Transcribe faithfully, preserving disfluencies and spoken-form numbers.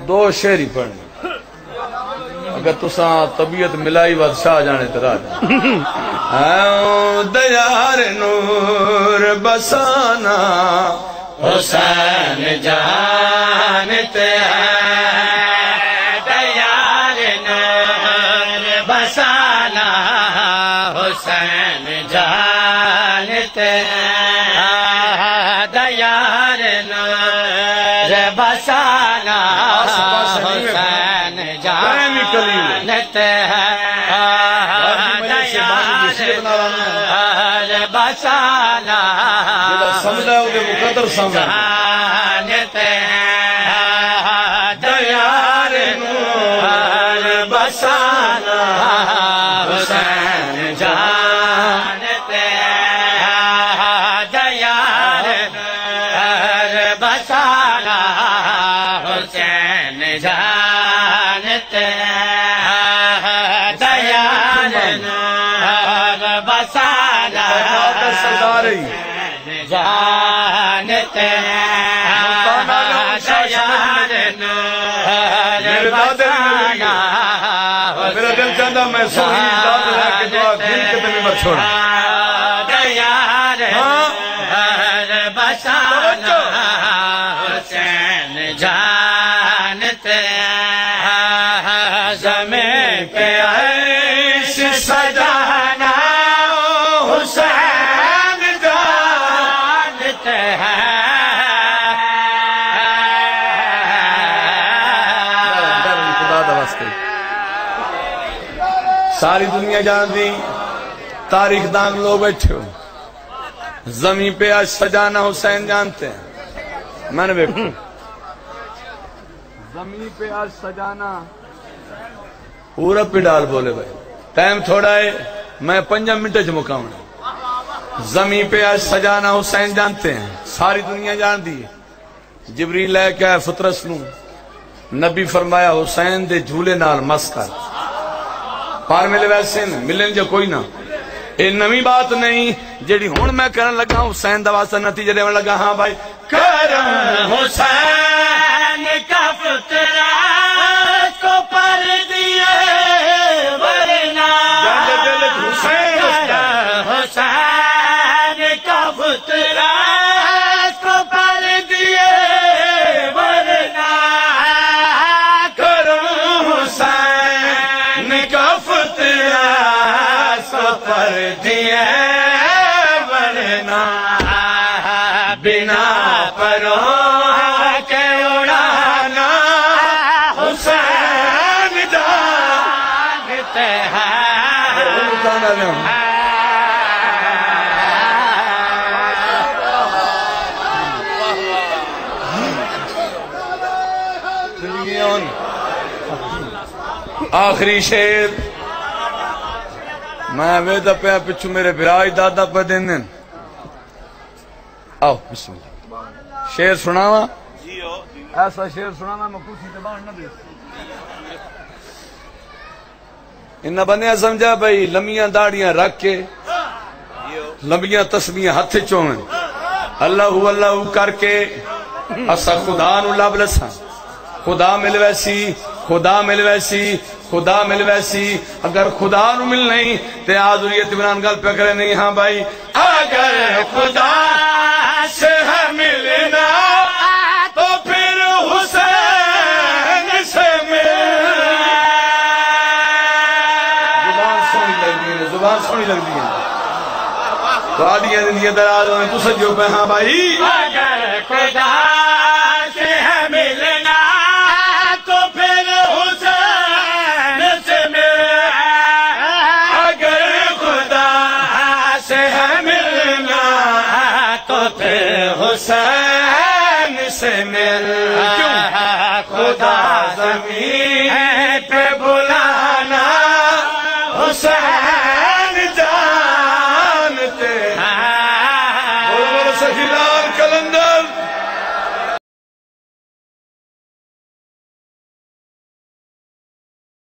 دو شعری پڑھنے اگر تساں طبیعت ملائی بادشاہ جانے ترا دیار نور بسانا حسین جانتے ہیں دیار نور بسانا حسین جانتے ہیں دیار نور بسانا حسین جانتے ہیں بسانا جانتے ہیں دیار نور بسانا حسین جانتے ہیں دیار نور بسانا حسین جانتے ہیں دیار نور بسانا جانتے ہیں دیار نور بسانا میرا دل چاہتا میں سوہی داد رہ کے دعا کھیل کے تمہیں مت چھوڑا دیار نور بسانا حسین جانتے ہیں زمین پہ عرش سجانا حسین جانتے ہیں ساری دنیا جان دی تاریخ دان لو بیٹھے ہو زمین پہ آج سجانا حسین جانتے ہیں میں نے بیٹھو زمین پہ آج سجانا پورا پہ ڈال بولے بھائی ٹائم تھوڑا ہے میں پنجہ منٹے جو مقام زمین پہ آج سجانا حسین جانتے ہیں ساری دنیا جان دی جبریل لے کے آئے فطرس نو نبی فرمایا حسین دے جھولے نال مس کر پار ملے ویسے ملن جو کوئی نہ اے نمی بات نہیں جیڑی ہون میں کرن لگا حسین دواسہ نتیجہ دے لگا ہاں بھائی کرم حسین کا فطرہ کو پر دیے ورنہ حسین کا فطرہ کو پر دیے ورنہ کرم حسین کا فطرہ کو پر دیے ورنہ بنا پروں کے اڑانا حسین جانتے ہیں آخری شیر میں ویدہ پہ پچھو میرے برائی دادا پہ دین دین آؤ بسم اللہ شیر سناوا ایسا شیر سنانا میں کچھ اتباع نہ دے انہا بندیاں سمجھا بھئی لمیاں داڑیاں رکھ کے لمیاں تسمیاں ہتھ چوہیں اللہ اللہ کر کے اسا خدا نو لب لسا خدا مل ویسی خدا مل ویسی خدا مل ویسی اگر خدا نو مل نہیں تے آذریت بنان گل پہ کرے نہیں ہاں بھائی اگر خدا سے ہے ملنا تو پھر حسین سے ملنا زبان سونی لگ دی ہے زبان سونی لگ دی ہے تو آدھیاں زندگی دراز ہوئے تو سجو پہ ہاں بھائی اگر خدا سے ہے ملنا تو پھر حسین سے ملنا اگر خدا سے ہے ملنا تو پھر حسین سے ملنا خدا زمین